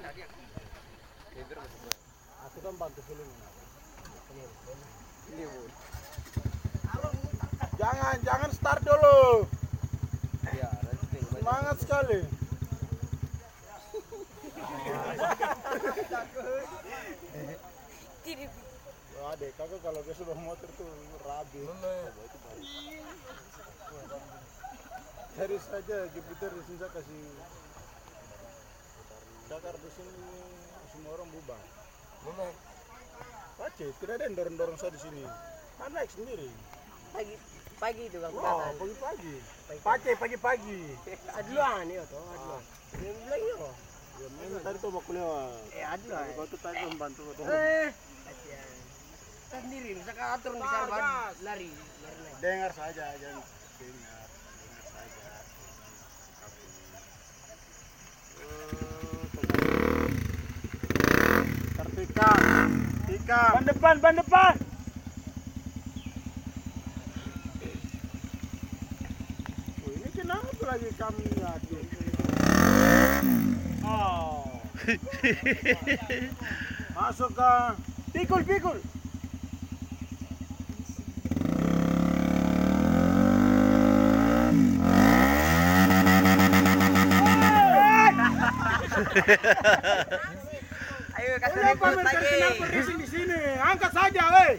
Aku kan bantu film. Jangan start dulu. Semangat sekali. Adek, kakak kalau besok bawa motor tuh rabi. Serius saja, Jupiter di sini saya kasih Dakar di sini semua orang bubar. Pacet, tidak ada yang dorong-dorong saya di sini. Kan naik sendiri. Pagi itu kan. Oh, pagi-pagi. Pacet pagi-pagi. Aduan ya toh, aduan. Dia bilang ya. Ya, main tadi tuh mau kuliah. Aduan. Kau tuh tadi membantu tuh. Kasihan. Sendiri, misalkan atur di sana lari. Dengar saja, jangan dengar saja. Tertikam. Ban depan. Oh, ini kenapa lagi kami lagi? Oh. Masuk ke pikul. Ayo kasih ribut lagi. Di sini, angkat saja, weh.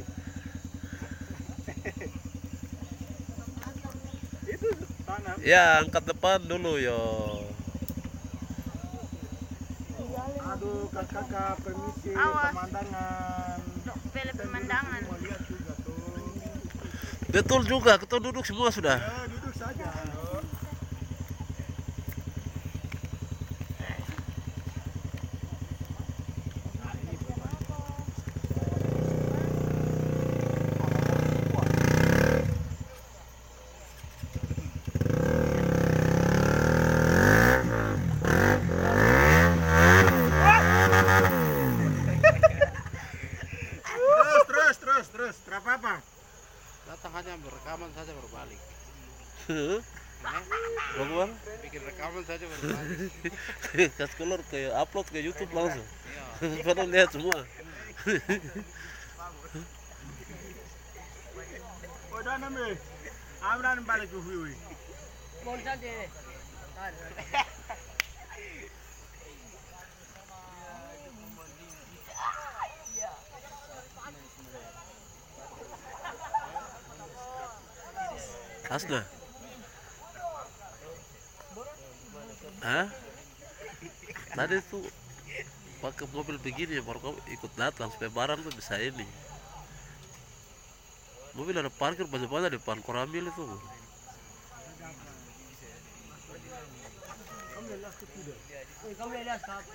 Itu tangan. Ya, angkat depan dulu yo. Aduh, kakak permisi Awas. pemandangan. Pilih pemandangan. Mau lihat juga tuh. Betul juga, kita duduk semua sudah. Ya, duduk saja. Terus, apa? Datang hanya berekaman saja berbalik. Bagaimana? Bikin rekaman saja berbalik. Kasih keluar ke upload ke YouTube langsung. Padahal lihat semua. Udah namanya. Amran balik ke Hui. Mau saja. Asna. Hah? Tadi tuh pakai mobil begini ya, baru kamu ikut datang supaya barang tuh bisa ini. Mobil ada parkir banyak-banyak depan koramil itu. Kamu lihat siapa?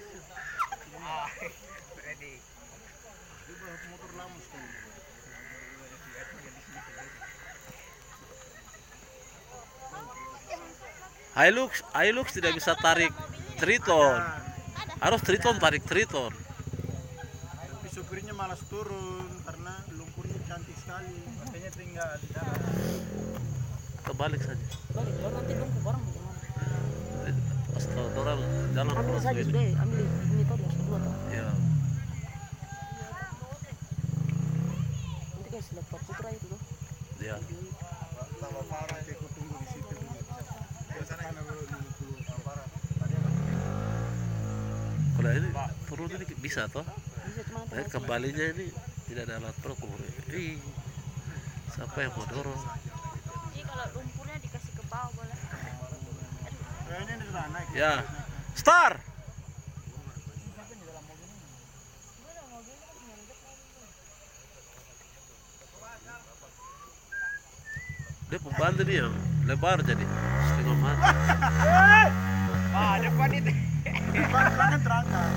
Ready. Motor lama sekali. Hilux tidak bisa tarik Triton. Harus Triton tarik Triton. Tapi supirnya malas turun karena lumpurnya cantik sekali. Makanya tinggal di dalam. Kita balik saja. Balik, baru nanti nunggu barang bagaimana? Pas orang jalan Ambil terus saja ini. sudah, ambil ini tadi harus kedua toh. Ya. Nanti kayak selepas putra itu tuh. Ya. Tambah parah, aku tunggu di situ dulu. Terus sana dulu parah. Kalau ini turun ini bisa toh? Bisa cuma Kembalinya ini tidak ada alat truk. Siapa yang mau dorong? Jadi kalau lumpurnya dikasih ke bawah boleh. Kayaknya ini sudah naik. Ya. Star. Dia pembantu dia yang lebar jadi setengah mati. Depan itu. Jangan terangkat.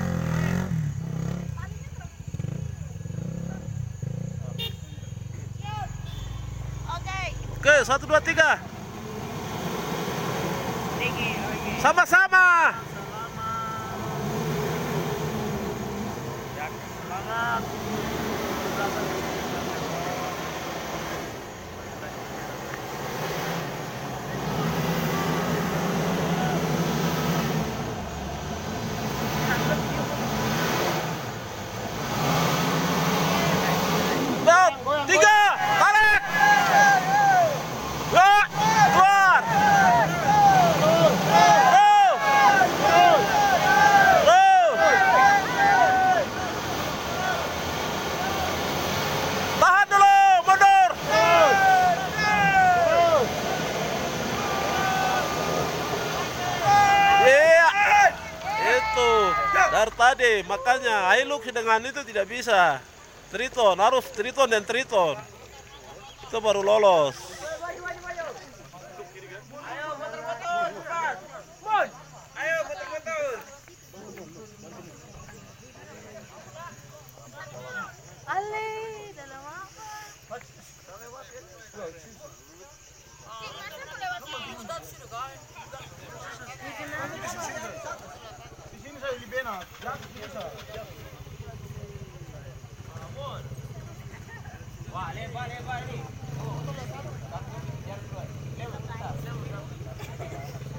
Oke. Oke, 1, 2, 3. Tinggi. Sama-sama. Semangat. Dari tadi, makanya Hilux dengan itu tidak bisa. Triton, harus Triton dan Triton. Itu baru lolos. Ale, dalam apa? Di sini saya lebih enak. Biasa. Wah, lebar nih.